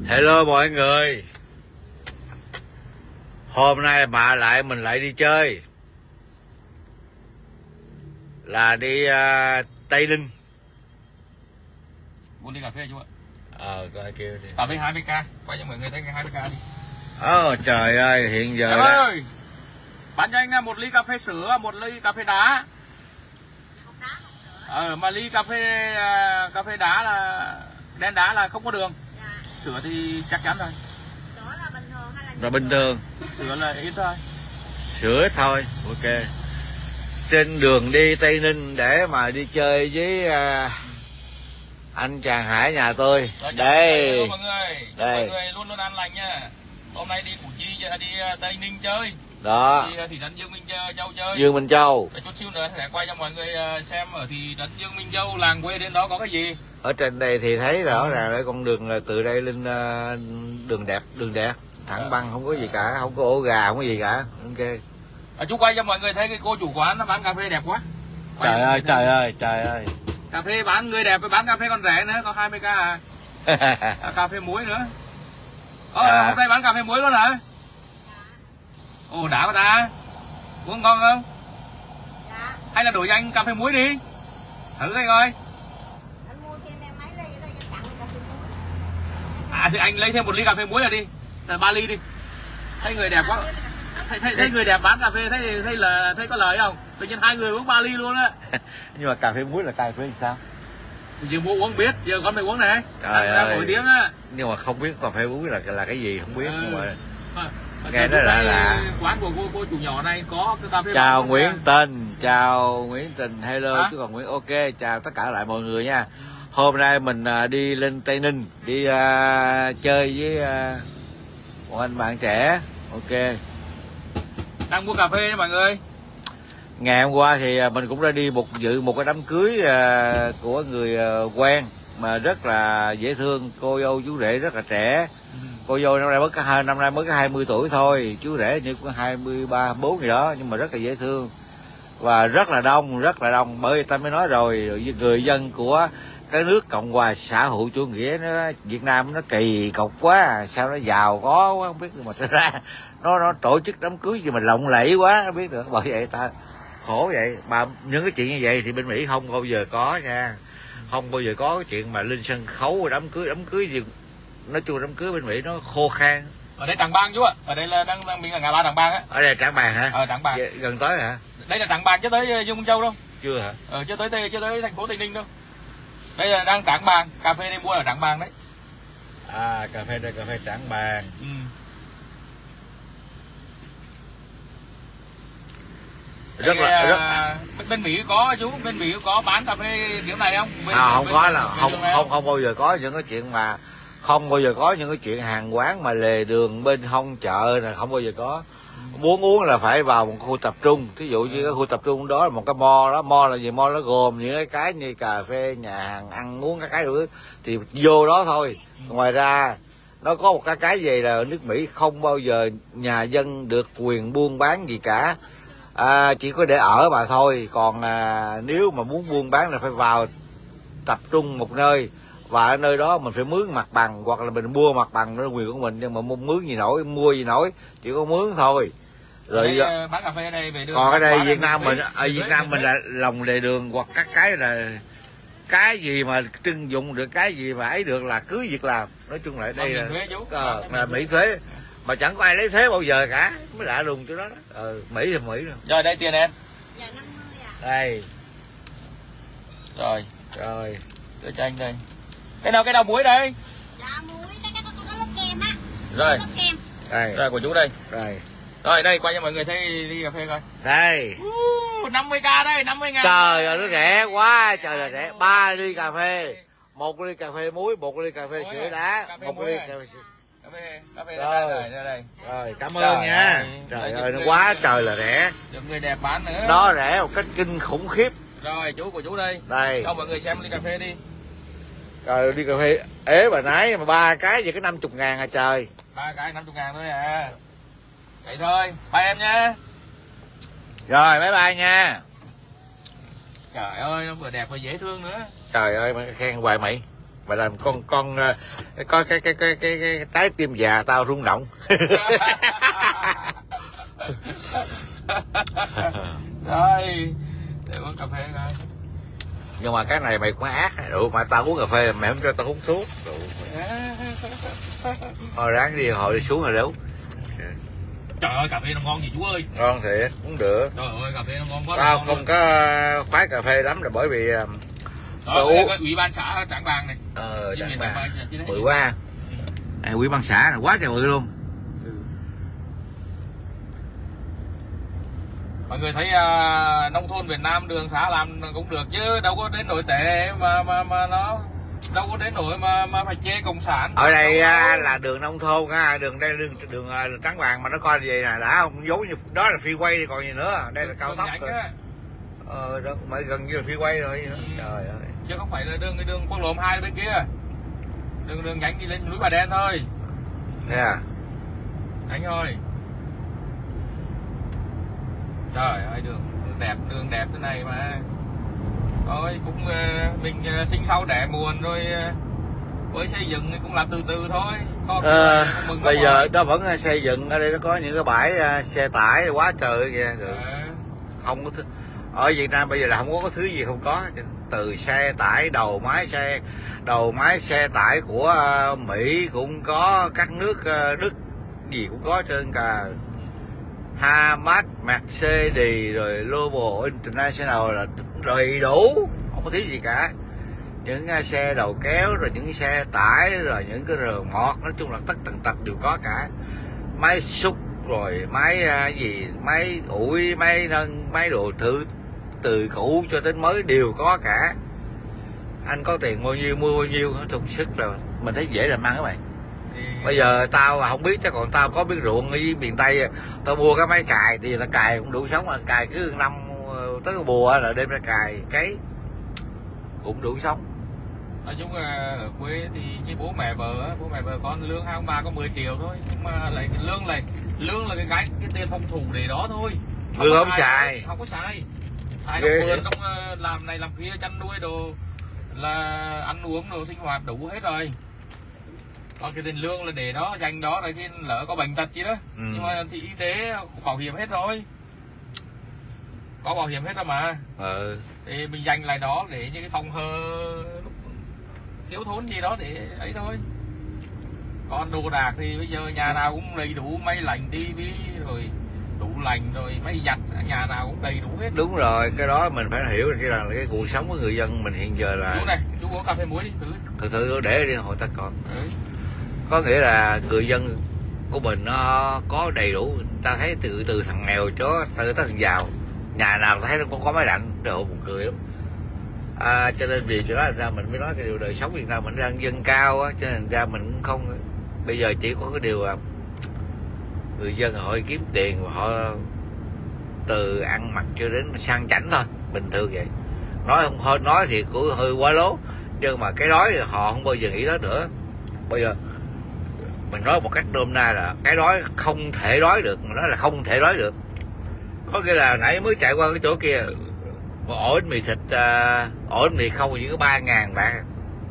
Hello mọi người. Hôm nay mình lại đi chơi. Là đi Tây Ninh. Muốn đi cà phê chú ạ? Coi kêu đi. Cà phê 20k, quay cho mọi người thấy cái 20k đi. Trời ơi, hiện giờ em ơi, bán cho anh 1 ly cà phê sữa, 1 ly cà phê đá. Mà ly cà phê đá là đen đá là không có đường. Sữa thì chắc chắn rồi. Sữa là bình thường hay là bình thường? Sữa là ít thôi. Sữa ít thôi, ok. Trên đường đi Tây Ninh để mà đi chơi với anh chàng Hải nhà tôi. Rồi, đây mọi người. Đây. Mọi người luôn luôn an lành nha. Hôm nay đi Củ Chi, đi Tây Ninh chơi. Đó. Đi thị trấn Dương Minh Châu chơi. Dương Minh Châu. Để chút xíu nữa sẽ quay cho mọi người xem ở thị trấn Dương Minh Châu, làng quê đến đó có cái gì. Ở trên đây thì thấy rõ ràng là con đường là từ đây lên đường đẹp, thẳng băng, không có gì cả, không có ổ gà, không có gì cả. Ok. Chú quay cho mọi người thấy cái cô chủ quán nó bán cà phê đẹp quá. Trời ơi. Cà phê bán người đẹp, bán cà phê còn rẻ nữa, có 20k à. Cà phê muối nữa. Hôm nay bán cà phê muối luôn hả? Ồ, đã quá ta. Uống ngon không? Dạ. Hay là đổi cho anh cà phê muối đi. Thử đây coi. Anh mua thêm em mấy ly ở đây tặng cà phê muối. Thì anh lấy thêm 1 ly cà phê muối là đi. Là 3 ly đi. Thấy người đẹp quá. Thấy người đẹp bán cà phê thấy có lời không? Tự nhiên 2 người uống 3 ly luôn á. Nhưng mà cà phê muối là cà phê làm sao? Giờ mua uống biết, giờ con phải uống này. Trời ơi. Nổi tiếng á. Nhưng mà không biết cà phê muối là cái gì không biết. Nhưng mà nghe nó là quán của cô chủ nhỏ này có cái cà phê. Chào Nguyễn Tình, hello chứ còn Nguyễn, ok, chào tất cả lại mọi người nha. Hôm nay mình đi lên Tây Ninh đi chơi với một anh bạn trẻ. Ok. Đang mua cà phê nha mọi người. Ngày hôm qua thì mình cũng đã đi dự một cái đám cưới của người quen mà rất là dễ thương, cô dâu chú rể rất là trẻ. Cô dâu năm nay mới có 20 tuổi thôi, chú rể như có 23, 4 gì đó, nhưng mà rất là dễ thương và rất là đông. Bởi vì ta mới nói rồi, người dân của cái nước Cộng hòa xã hội chủ nghĩa Việt Nam nó kỳ cục quá, sao nó giàu có quá không biết, nhưng mà thật ra nó tổ chức đám cưới gì mà lộng lẫy quá không biết được. Bởi vậy ta khổ vậy. Mà những cái chuyện như vậy thì bên Mỹ không bao giờ có nha, không bao giờ có cái chuyện mà lên sân khấu đám cưới gì. Nói chung đám cưới bên Mỹ nó khô khan. Ở đây Trảng Bàng chú ạ. Ở đây là mình là ngã ba Trảng Bàng á. Ở đây Trảng Bàng hả? Trảng Bàng. Gần tới hả? Đây là Trảng Bàng chứ tới Dương Minh Châu đâu. Chưa hả? Chưa tới thành phố Tây Ninh đâu. Đây là đang Trảng Bàng, cà phê đây mua ở Trảng Bàng đấy. Cà phê đây, cà phê Trảng Bàng. Bên Mỹ có chú, bên Mỹ có bán cà phê kiểu này không? Không bao giờ có những cái chuyện mà không bao giờ có những cái chuyện hàng quán mà lề đường bên hông chợ này, không bao giờ có. Muốn uống là phải vào một khu tập trung, thí dụ như cái khu tập trung đó là một cái mo đó. Mo là gì? Mo nó gồm những cái như cà phê, nhà hàng ăn uống cái đủ thứ thì vô đó thôi. Ngoài ra nó có một cái gì là ở nước Mỹ không bao giờ nhà dân được quyền buôn bán gì cả. Chỉ có để ở mà thôi. Còn nếu mà muốn buôn bán là phải vào tập trung một nơi, và ở nơi đó mình phải mướn mặt bằng, hoặc là mình mua mặt bằng, nó là quyền của mình. Nhưng mà mướn gì nổi, mua gì nổi, chỉ có mướn thôi. Rồi đây, bán cà phê đây về đường. Còn ở đây Việt Nam mình, ở Việt Nam mình là lòng lề đường, hoặc các cái là cái gì mà trưng dụng được, cái gì mà ấy được là cứ việc làm. Nói chung lại đây là Mỹ thuế, mà chẳng có ai lấy thuế bao giờ cả, mới lạ lùng chỗ đó. Mỹ thì Mỹ rồi. Rồi đây tiền em. Dạ 50 à. Đây. Rồi. Để cho anh đây. Cái nào muối đây? Dạ muối, cái có lớp kem á. Rồi. Lớp kem. Đây. Rồi của chú đây. Rồi đây quay cho mọi người thấy ly cà phê coi. Đây. 50k đây, 50.000. Trời ơi nó rẻ quá, trời là rẻ. 3 ly cà phê, 1 ly cà phê muối, 1 ly cà phê sữa đá, 1 ly cà phê đây. Rồi, cảm ơn nha. Trời ơi nó quá trời là rẻ. Được người đẹp bán nữa. Nó rẻ một cách kinh khủng khiếp. Rồi chú của chú đây. Đây. Cho mọi người xem ly cà phê đi. Trời, ly cà phê ế bà nái mà 3 cái vậy có 50.000 à trời. 3 cái 50.000 thôi à. Vậy thôi, bye em nha. Rồi bye bye nha. Trời ơi, nó vừa đẹp vừa dễ thương nữa. Trời ơi, khen hoài mày. Mày làm con có cái trái tim già tao rung động. Rồi để uống cà phê coi. Nhưng mà cái này mày cũng ác. Đủ mà tao uống cà phê mày không cho tao hút thuốc. Thôi ráng đi hồi đi xuống rồi đâu. Trời ơi cà phê nó ngon gì chú ơi. Ngon thiệt, uống được. Trời ơi cà phê nó ngon quá. Tao không có khoái cà phê lắm là bởi vì đó cái ủy ban xã Trảng Bàng này. Trảng Bàng bự quá. Ủy ban xã là quá trời bự luôn. Mọi người thấy nông thôn Việt Nam đường xá làm cũng được chứ đâu có đến nổi tệ mà nó đâu có đến nỗi mà phải chê cộng sản. Ở đây là đường nông thôn đường đây đường Trảng Bàng mà nó coi gì nè đã không giống như đó là freeway thì còn gì nữa, đây là cao tốc rồi. Đó mới gần như là freeway rồi. Trời ơi, chứ không phải là đường quốc lộ 2 bên kia, đường nhánh đi lên núi Bà Đen thôi. Anh ơi, trời ơi đường đẹp thế này mà thôi cũng mình sinh sau đẻ muộn rồi với xây dựng cũng làm từ từ thôi. Bây giờ nó vẫn xây dựng. Ở đây nó có những cái bãi xe tải quá trời kìa. Không có ở Việt Nam bây giờ là không có thứ gì không có, từ xe tải đầu máy xe tải của Mỹ cũng có, các nước Đức gì cũng có trơn cả. Hamas, Mercedes rồi Global International là đầy đủ, không có thứ gì cả. Những xe đầu kéo rồi những xe tải rồi những cái rờ mọt, nói chung là tất tần tật đều có cả. Máy xúc rồi máy máy ủi, máy nâng, máy đồ thứ từ cũ cho đến mới đều có cả. Anh có tiền bao nhiêu mua bao nhiêu, thực sức rồi mình thấy dễ làm ăn các bạn. Bây giờ tao không biết, chứ còn tao có biết ruộng ở miền Tây, tao mua cái máy cài thì tao cài cũng đủ sống, mà cài cứ năm tới cái bùa là đem ra cài cấy cũng đủ sống. Nói chung là ở quê thì như bố mẹ vợ con lương hai ông bà có 10 triệu thôi, nhưng mà lại lương là cái tiền phòng thủ để đó thôi. Lương không xài, không có xài trong vườn, trong làm này làm kia, chăn nuôi đồ là ăn uống đồ sinh hoạt đủ hết rồi. Còn cái tiền lương là để đó dành đó rồi khi lỡ có bệnh tật gì đó. Nhưng mà thì y tế bảo hiểm hết rồi, có bảo hiểm hết rồi mà. Thì mình dành lại đó để những cái phòng hờ thiếu thốn gì đó để ấy thôi. Còn đồ đạc thì bây giờ nhà nào cũng đầy đủ, máy lạnh, tivi rồi tủ lạnh rồi máy giặt, nhà nào cũng đầy đủ hết. Đúng rồi, cái đó mình phải hiểu là cái cuộc sống của người dân mình hiện giờ là. Chú này, chú uống cà phê muối đi thử để đi hồi ta còn. Có nghĩa là người dân của mình nó có đầy đủ. Ta thấy từ thằng nghèo cho tới thằng giàu, nhà nào thấy nó cũng có máy lạnh, trời ơi buồn cười lắm. Cho nên vì cho đó ra mình mới nói cái điều đời sống Việt Nam mình đang dâng cao á, cho nên ra mình cũng không, bây giờ chỉ có cái điều người dân họ kiếm tiền và họ từ ăn mặc cho đến sang chảnh thôi, bình thường vậy. Nói thì cũng hơi quá lố, nhưng mà cái đói thì họ không bao giờ nghĩ đó nữa. Bây giờ mình nói một cách nôm na là cái đói không thể đói được, mà nói là không thể đói được. Có nghĩa là nãy mới chạy qua cái chỗ kia, một ổ bánh mì thịt, ổ bánh mì không chỉ có 3.000 bạn.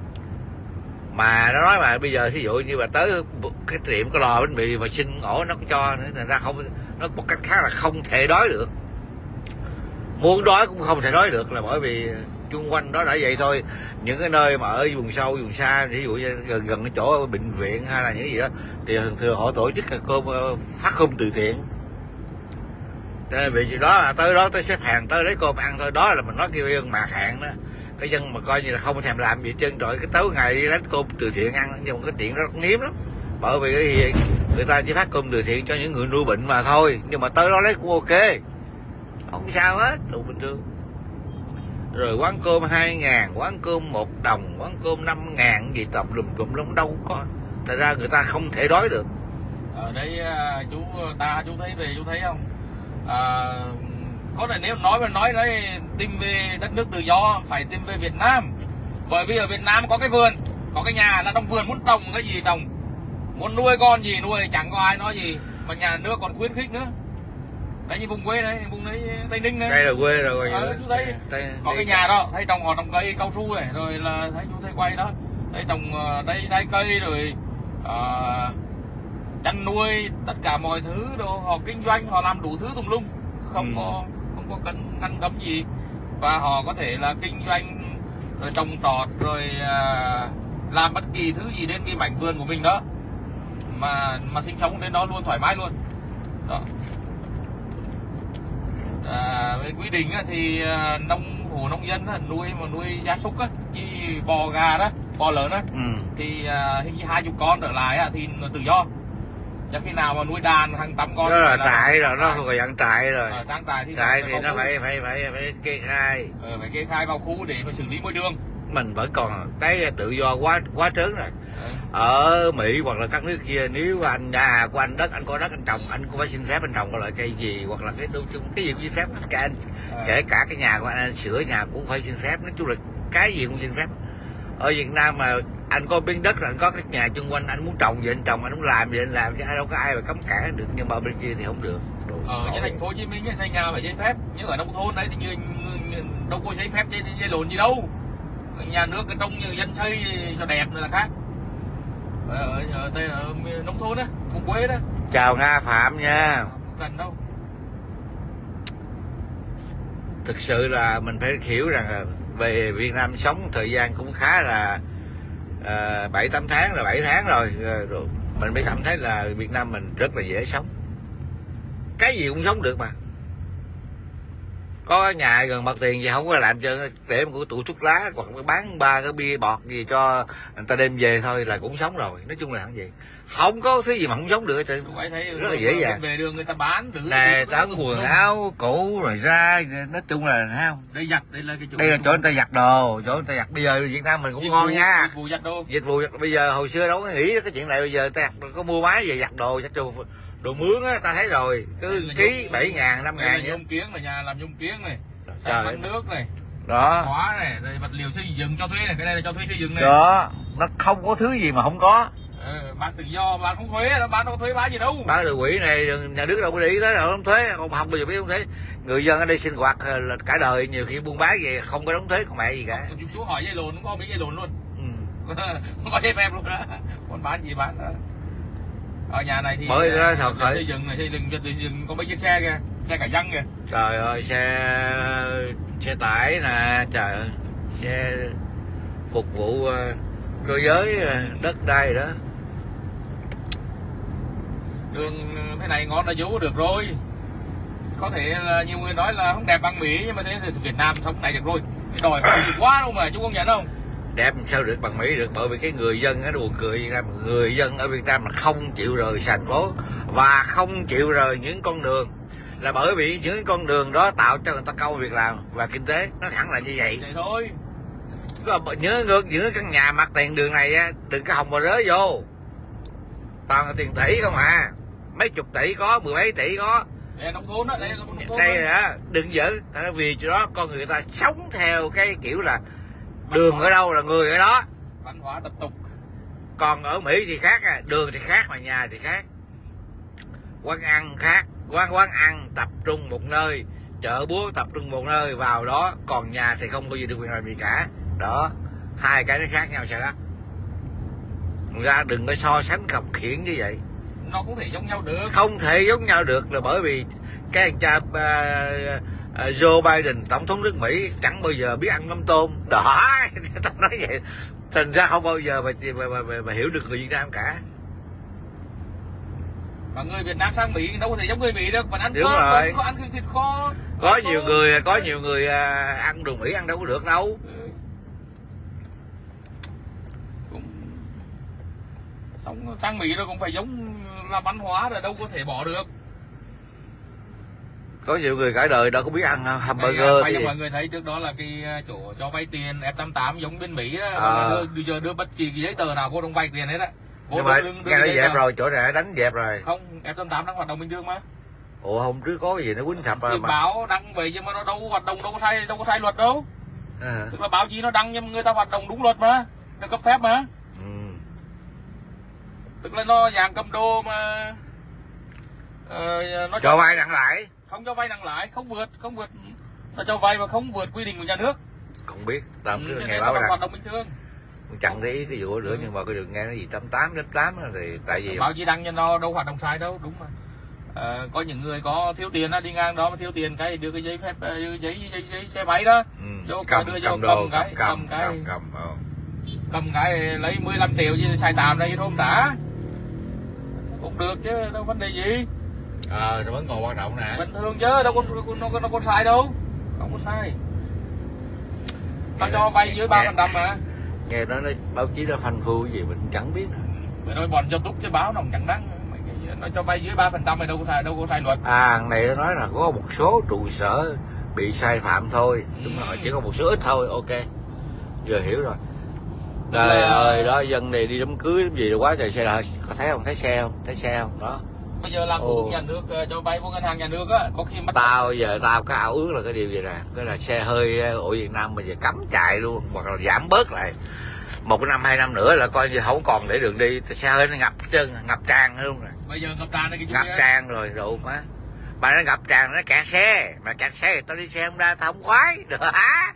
Mà nó nói mà bây giờ thí dụ như mà tới cái tiệm có lò bánh mì mà xin ổ nó cũng cho nữa, thành ra không, nó một cách khác là không thể đói được. Muốn đói cũng không thể đói được, là bởi vì chung quanh đó đã vậy thôi. Những cái nơi mà ở vùng sâu vùng xa, ví dụ như gần cái chỗ bệnh viện hay là những cái gì đó, thì thường họ tổ chức cơm phát cơm từ thiện. Nên vì đó là tới đó tới xếp hàng tới lấy cơm ăn thôi, đó là mình nói kêu dân mạc hạn đó. Cái dân mà coi như là không thèm làm gì chân rồi, cái tối ngày đi lấy cơm từ thiện ăn, nhưng mà cái chuyện đó rất hiếm lắm. Bởi vì cái gì người ta chỉ phát cơm từ thiện cho những người nuôi bệnh mà thôi, nhưng mà tới đó lấy cũng ok, không sao hết, đủ bình thường. Rồi quán cơm 2.000, quán cơm 1 đồng, quán cơm 5.000 gì tầm lum lum đâu có. Thật ra người ta không thể đói được. Ở đây chú thấy về chú thấy không? Có thể nếu nói tìm về đất nước tự do phải tìm về Việt Nam. Bởi vì ở Việt Nam có cái vườn, có cái nhà là trong vườn muốn trồng cái gì trồng, muốn nuôi con gì nuôi, chẳng có ai nói gì, mà nhà nước còn khuyến khích nữa. Đấy như vùng quê này, vùng đấy Tây Ninh này. Đây là quê rồi. Chú thấy có cái nhà đó, thấy trồng cây cao su này, rồi là thấy chú thấy quay đó, Đấy, trồng đây đai cây rồi chăn nuôi tất cả mọi thứ đồ, họ kinh doanh, họ làm đủ thứ tùm lum, không có ngăn cấm gì, và họ có thể là kinh doanh rồi trồng trọt rồi làm bất kỳ thứ gì đến cái mảnh vườn của mình đó mà sinh sống đến đó luôn, thoải mái luôn đó. Về quy định thì hộ nông dân nuôi gia súc chi bò gà đó, bò lợn đó, thì hình như 20 con trở lại thì tự do. Và khi nào mà nuôi đàn hàng trăm con đó là trại rồi, nó thuộc dạng trại rồi. Trại thì nó phải kê khai, phải kê khai vào khu để mà xử lý môi trường. Mình vẫn còn cái tự do quá trớn rồi. Ở Mỹ hoặc là các nước kia, nếu anh nhà của anh đất, anh có đất anh trồng, anh cũng phải xin phép anh trồng các loại cây gì, hoặc là cái gì cũng xin phép cả anh. Kể cả cái nhà của anh sửa nhà cũng phải xin phép, nói chung là cái gì cũng xin phép. Ở Việt Nam mà anh có miếng đất rồi, anh có các nhà chung quanh, anh muốn trồng gì anh trồng, anh muốn làm gì anh làm, chứ đâu có ai mà cấm cản được. Nhưng mà bên kia thì không được. Ở thành phố Hồ Chí Minh xây nhà phải giấy phép, nhưng ở nông thôn đấy thì như đâu có giấy phép dây lộn gì đâu. Nhà nước cái trông như dân xây cho đẹp nữa là khác. Ở nông thôn á, vùng quê đó. Chào Nga Phạm nha. Không cần đâu. Thực sự là mình phải hiểu rằng về Việt Nam sống thời gian cũng khá là 7-8 tháng rồi, 7 tháng rồi, mình mới cảm thấy là Việt Nam mình rất là dễ sống, cái gì cũng sống được mà. Có nhà gần mặt tiền gì không có làm cho để một tủ thuốc lá hoặc bán 3 cái bia bọt gì cho người ta đem về thôi là cũng sống rồi. Nói chung là hẳn gì không có thứ gì mà không sống được hết trơn, rất là dễ dàng. Về đường người ta bán nè, tán quần áo cũ rồi ra, nói chung là thấy không, đây giặt, đây là cái chỗ, đây là chỗ người ta giặt đồ, chỗ người ta giặt. Bây giờ Việt Nam mình cũng ngon nha, dịch vụ giặt đồ. Bây giờ hồi xưa đâu có nghĩ cái chuyện này, bây giờ ta giặt, có mua máy về giặt đồ đồ mướn á, ta thấy rồi, cứ ký 7.000 5.000 nhôm kiến, là nhà làm nhôm kiến này, bắn nước này, đó, khóa này, rồi vật liệu xây dựng cho thuê này, cái này là cho thuê xây dựng này. Đó, nó không có thứ gì mà không có. Bán tự do, bán không thuế, bán đâu có thuế bán gì đâu. Bán được quỹ này nhà nước đâu có để ý tới đâu, không thuế, không bao giờ biết không thuế. Người dân ở đây sinh hoạt là cả đời, nhiều khi buôn bán về không có đóng thuế còn mẹ gì cả. Chụp số hỏi dây lồn, không có biết dây lồn luôn. Không có giấy phép luôn đó. Còn bán gì bán đó. Ở nhà này thì mới đó thật xây dựng có mấy chiếc xe kìa, xe cả dân kìa. Trời ơi, xe tải nè, trời ơi, xe phục vụ cơ giới đất đai đó. Đường thế này ngon là vô được rồi. Có thể là nhiều người nói là không đẹp bằng Mỹ, nhưng mà thế thì Việt Nam sống này được rồi. Cái đòi hỏi quá đâu mà, chú công nhận không? Đẹp sao được bằng Mỹ được, bởi vì cái người dân nó buồn cười Việt Nam, người dân ở Việt Nam là không chịu rời thành phố và không chịu rời những con đường, là bởi vì những con đường đó tạo cho người ta công việc làm và kinh tế, nó thẳng là như vậy. Vậy thôi. Nhớ những căn nhà mặt tiền đường này á, đừng có hòng mà rớ vô, toàn là tiền tỷ không à, mấy chục tỷ có, 10 mấy tỷ có. Đây là nông thôn đó, đây là nông thôn. Đây là đừng giỡn, vì chỗ đó con người ta sống theo cái kiểu là đường ở đâu là người ở đó, văn hóa tập tục. Còn ở Mỹ thì khác, đường thì khác mà nhà thì khác, quán ăn khác, quán ăn tập trung một nơi, chợ búa tập trung một nơi, vào đó, còn nhà thì không có gì được quyền làm gì cả. Đó, hai cái nó khác nhau sao đó. Ra đừng có so sánh khập khiễng như vậy, nó không thể giống nhau được. Không thể giống nhau được là bởi vì cái anh cha Joe Biden, tổng thống nước Mỹ, chẳng bao giờ biết ăn mắm tôm đó. Tao nói vậy, thành ra không bao giờ mà hiểu được người Việt Nam cả. Mà người Việt Nam sang Mỹ đâu có thể giống người Mỹ được, vẫn ăn cơm, có ăn thịt kho. Có nhiều người ăn đồ Mỹ ăn đâu có được đâu. Sống sang Mỹ rồi cũng phải giống là văn hóa rồi, đâu có thể bỏ được. Có nhiều người cả đời đâu có biết ăn hamburger. Bây giờ mọi người thấy trước đó là cái chỗ cho vay tiền F88 giống bên Mỹ đó, bây giờ đưa bất kỳ cái giấy tờ nào vô trong vay tiền hết á. Nhưng mà nghe nó dẹp rồi, chỗ này đánh dẹp rồi. Không, F88 đang hoạt động bình thường mà. Ủa hôm trước có cái gì nó quýnh thập mà báo đăng vậy nhưng mà nó đâu hoạt động, đâu có sai luật đâu. Tức là báo chí nó đăng nhưng mà người ta hoạt động đúng luật mà, được cấp phép mà. Tức là nó dạng cầm đồ mà nó cho vay nặng lãi. Không cho vay nặng lãi, không vượt, nó cho vay mà không vượt quy định của nhà nước. Không biết, tao cứ ngày báo hoạt động bình thường. chẳng để ý cái vụ nữa, nhưng mà cái đường ngang nó gì 88 thì tại vì báo chí đăng cho nó đâu hoạt động sai đâu, đúng mà. Có những người có thiếu tiền á, đi ngang đó mà thiếu tiền cái đưa cái giấy phép giấy xe máy đó, vô cầm cái lấy 15 triệu chứ xài tạm đây không trả cũng được chứ đâu vấn đề gì. Nó vẫn còn hoạt động nè, bình thường chứ đâu có sai đâu, không có sai. Tao cho vay dưới 3% mà. Nghe nói báo chí nó phanh phui gì mình chẳng biết. Mày nói bọn cho túc chứ báo nó chẳng đăng. Nó cho vay dưới 3% mày đâu có sai luật. Này nó nói là có một số trụ sở bị sai phạm thôi. Đúng rồi, chỉ có một số ít thôi. Ok, giờ hiểu rồi. Trời ơi, đó dân này đi đám cưới đám gì quá trời xe đợi. Có thấy không? Thấy xe không? Đó. Bây giờ làm thủ tục nhà nước cho vay của ngân hàng nhà nước á, có khi mất. Tao có ảo ước là cái điều gì nè, cái là xe hơi ở Việt Nam bây giờ cấm chạy luôn, hoặc là giảm bớt lại. 1 năm 2 năm nữa là coi như không còn để đường đi, xe hơi nó ngập chân, ngập tràn luôn rồi. Bây giờ ngập tràn đây cái ngập tràn rồi đủ má. Mà nó ngập tràn nó kẹt xe, mà kẹt xe thì tao đi xe không ra, tao không khoái được hả?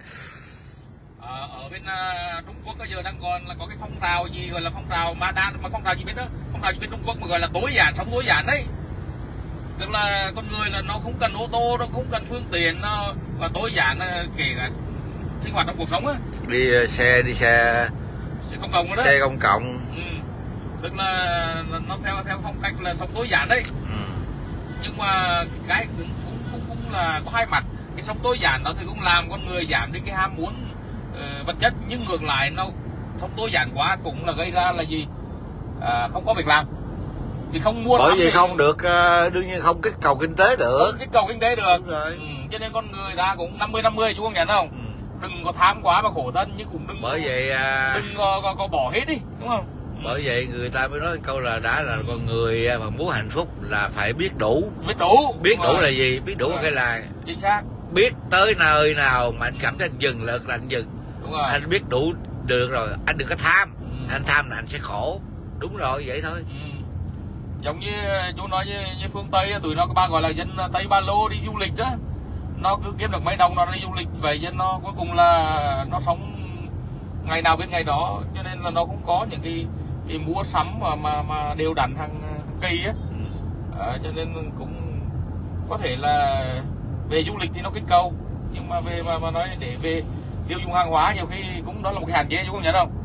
Ở bên Trung Quốc bây giờ đang còn là có cái phong trào gì gọi là phong trào ma đan, mà phong trào gì biết đó, phong trào gì bên Trung Quốc mà gọi là tối giản, sống tối giản đấy. Tức là con người là nó không cần ô tô, nó không cần phương tiện, nó và tối giản kể cả sinh hoạt trong cuộc sống á. Đi xe công cộng đó. Xe công cộng. Tức là nó theo phong cách là sống tối giản đấy. Nhưng mà cái cũng là có hai mặt. Cái sống tối giản đó thì cũng làm con người giảm đi cái ham muốn vật chất, nhưng ngược lại nó sống tối giản quá cũng là gây ra là gì? Không có việc làm. Thì không mua. Bởi vì không được, đương nhiên không kích cầu kinh tế được. Không kích cầu kinh tế được. Cho nên con người ta cũng 50-50 chú không nhận không? Đừng có tham quá và khổ thân, nhưng cũng đừng đừng có bỏ hết đi, đúng không? Bởi vậy người ta mới nói câu là đã là con người mà muốn hạnh phúc là phải biết đủ. Biết đủ là gì? Biết đủ cái là chính xác. Biết tới nơi nào mà anh cảm thấy anh dừng là anh dừng. Đúng rồi. Anh biết đủ được rồi, anh đừng có tham. Anh tham là anh sẽ khổ. Đúng rồi, vậy thôi. Giống như chú nói như phương Tây, tụi nó ba gọi là dân Tây Ba Lô đi du lịch đó. Nó cứ kiếm được mấy đồng nó đi du lịch vậy, chứ nó cuối cùng là nó sống ngày nào biết ngày đó, cho nên là nó cũng có những cái mua sắm mà đều đặn hàng kỳ á. Cho nên cũng có thể là về du lịch thì nó kích cầu, nhưng mà về mà nói để về tiêu dùng hàng hóa nhiều khi cũng đó là một cái hạn chế, chú không nhận không?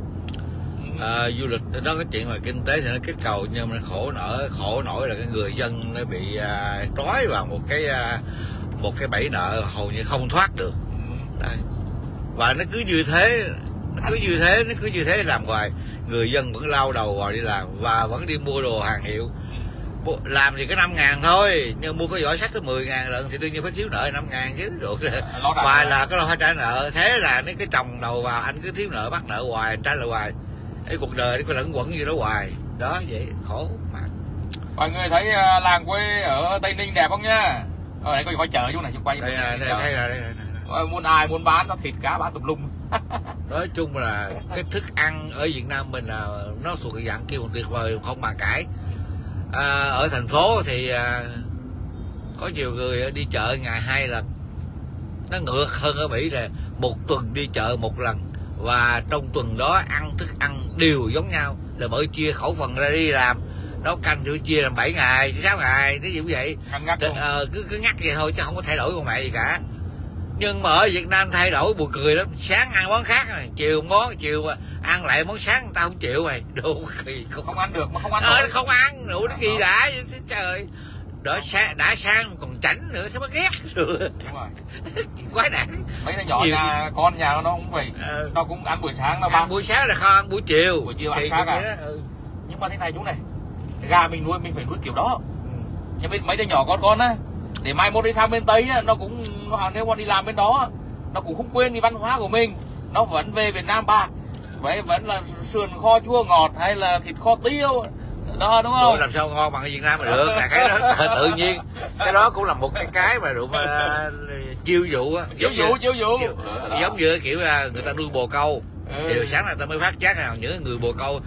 Du lịch đó cái chuyện mà kinh tế thì nó kích cầu, nhưng mà khổ nổi là cái người dân nó bị trói vào một cái bẫy nợ hầu như không thoát được. Đây. Và nó cứ như thế làm hoài, người dân vẫn lao đầu vào đi làm và vẫn đi mua đồ hàng hiệu. Làm thì cái 5.000 thôi, nhưng mua cái giỏ sách tới 10.000 lần thì đương nhiên phải thiếu nợ 5.000 chứ được. Và là cái lo phải trả nợ, thế là nó cái trồng đầu vào, anh cứ thiếu nợ bắt nợ hoài, trả nợ hoài. Cái cuộc đời nó cứ lẫn quẩn như đó hoài. Đó vậy khổ mà. Mọi người thấy làng quê ở Tây Ninh đẹp không nhá? Ở đây có chợ chú này, chú quay. Đây. Muốn ai muốn bán nó thịt cá bán tùm lum. Nói chung là cái thức ăn ở Việt Nam mình là nó thuộc cái dạng kêu tuyệt vời không bàn cãi. Ở thành phố thì có nhiều người đi chợ ngày 2 lần. Nó ngược hơn ở Mỹ là một tuần đi chợ 1 lần, và trong tuần đó ăn thức ăn đều giống nhau, là bởi chia khẩu phần ra đi làm nấu canh thì chia làm 7 ngày 6 ngày cái gì cũng vậy. Cứ ngắt vậy thôi chứ không có thay đổi con mẹ gì cả. Nhưng mà ở Việt Nam thay đổi buồn cười lắm, sáng ăn món khác rồi, chiều mà ăn lại món sáng người ta không chịu mày, đồ kỳ không ăn được mà không ăn nổi. Không ăn đủ nó kỳ đã trời. Đã sáng còn chảnh nữa, thế mới ghét rồi. Đúng rồi. Quái đản. Mấy đứa nhỏ con nhà nó cũng vậy. Nó cũng ăn buổi sáng nó ăn buổi sáng là không ăn buổi chiều. Buổi chiều ăn sáng à. Nhưng mà thế này chú này, gà mình nuôi mình phải nuôi kiểu đó. Nhưng bên mấy đứa nhỏ con á, để mai mốt đi sang bên Tây á, nếu mà đi làm bên đó nó cũng không quên đi văn hóa của mình, nó vẫn về Việt Nam ba. Vậy vẫn là sườn kho chua ngọt hay là thịt kho tiêu đó, đúng không? Làm sao ngon bằng ở Việt Nam mà được, là cái đó tự nhiên. Cái đó cũng là một cái mà đủ chiêu dụ á. Chiêu dụ. Giống như kiểu người ta nuôi bồ câu. Thì sáng là ta mới phát giác nào những người bồ câu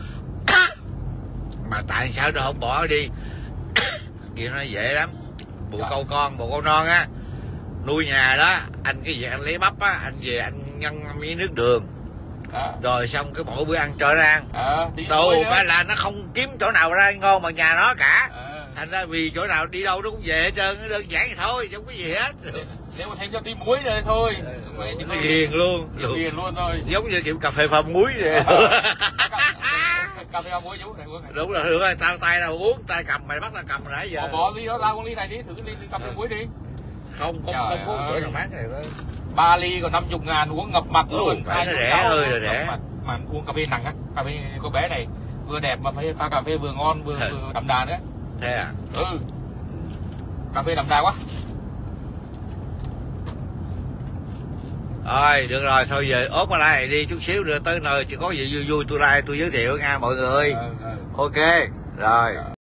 mà tại sao nó không bỏ đi. Kia nó dễ lắm. Bồ câu con, bồ câu non á, nuôi nhà đó, anh cái gì anh lấy bắp á, anh về anh ngâm với nước đường, Rồi xong cái mỗi bữa ăn cho nó ăn. Tí Đồ muối phải nữa. là nó không kiếm chỗ nào ra ngon bằng nhà nó cả. Thành ra vì chỗ nào đi đâu nó cũng về hết trơn, nó đơn giản vậy thôi, không có gì hết. Nếu mà thêm cho tí muối rồi thôi. Nó hiền luôn. Hiền luôn thôi. Giống như kiểu cà phê pha muối vậy. Cà phê pha muối chú này uống này. Đúng rồi, tao tay nào uống, tay cầm mày bắt tao cầm rồi nãy giờ. Bỏ ly đó ra con ly này đi, thử cái ly cà phê muối đi. Không có chỗ nào bán này đó. 3 ly còn 50.000 uống ngập mặt luôn. Phải nó rẻ ơi là rẻ. Mà uống cà phê nặng á, cà phê cô bé này vừa đẹp mà phải pha cà phê vừa ngon vừa đậm đà nữa. Thế à? Cà phê đậm đà quá. Rồi được rồi, thôi giờ ốp cái này đi chút xíu nữa tới nơi chỉ có gì vui vui tôi like tôi giới thiệu nha mọi người. Ok rồi.